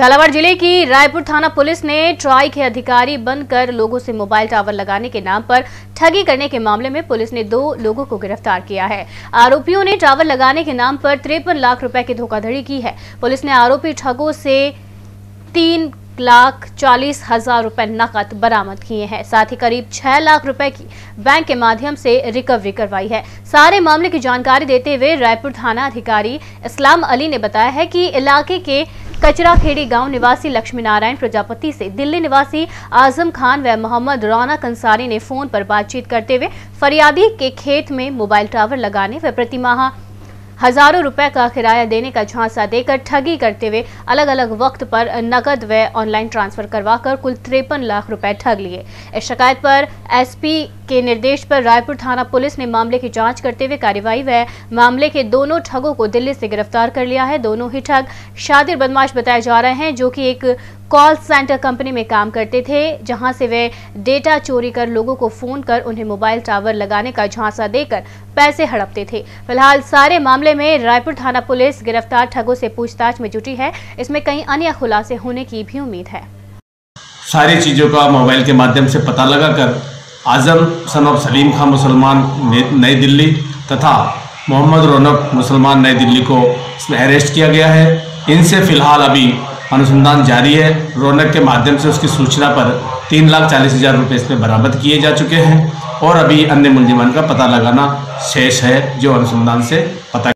झालावाड़ जिले की रायपुर थाना पुलिस ने ट्राई के अधिकारी बनकर लोगों से मोबाइल टावर लगाने के नाम पर ठगी करने के मामले में पुलिस ने 2 लोगों को गिरफ्तार किया है। आरोपियों ने टावर लगाने के नाम पर 53 लाख रुपए की धोखाधड़ी की है। पुलिस ने आरोपी ठगों से 3,40,000 रुपए नकद बरामद किए हैं। साथ ही करीब 6 लाख रुपए की बैंक के माध्यम से रिकवरी करवाई है। सारे मामले की जानकारी देते हुए रायपुर थाना अधिकारी इस्लाम अली ने बताया है कि इलाके के कचरा खेड़ी गांव निवासी लक्ष्मी नारायण प्रजापति से दिल्ली निवासी आजम खान व मोहम्मद रौनक अंसारी ने फोन पर बातचीत करते हुए फरियादी के खेत में मोबाइल टावर लगाने व प्रतिमाह हजारों रुपए का किराया देने का झांसा देकर ठगी करते हुए अलग अलग वक्त पर नकद व ऑनलाइन ट्रांसफर करवाकर कुल 53 लाख रुपए ठग लिए। इस शिकायत पर एसपी के निर्देश पर रायपुर थाना पुलिस ने मामले की जांच करते हुए कार्रवाई व मामले के दोनों ठगों को दिल्ली से गिरफ्तार कर लिया है। दोनों ही ठग शातिर बदमाश बताए जा रहे हैं, जो कि एक कॉल सेंटर कंपनी में काम करते थे, जहां से वे डेटा चोरी कर लोगों को फोन कर उन्हें मोबाइल टावर लगाने का झांसा देकर पैसे हड़पते थे। फिलहाल सारे मामले में रायपुर थाना पुलिस गिरफ्तार ठगों से पूछताछ में जुटी है। इसमें कई अन्य खुलासे होने की भी उम्मीद है। सारी चीजों का मोबाइल के माध्यम से पता लगाकर आजम सन ऑफ सलीम खान मुसलमान नई दिल्ली तथा मोहम्मद रौनक मुसलमान नई दिल्ली को इसमें अरेस्ट किया गया है। इनसे फिलहाल अभी अनुसंधान जारी है। रौनक के माध्यम से उसकी सूचना पर 3,40,000 रुपये इसमें बरामद किए जा चुके हैं और अभी अन्य मुलजिमान का पता लगाना शेष है, जो अनुसंधान से पता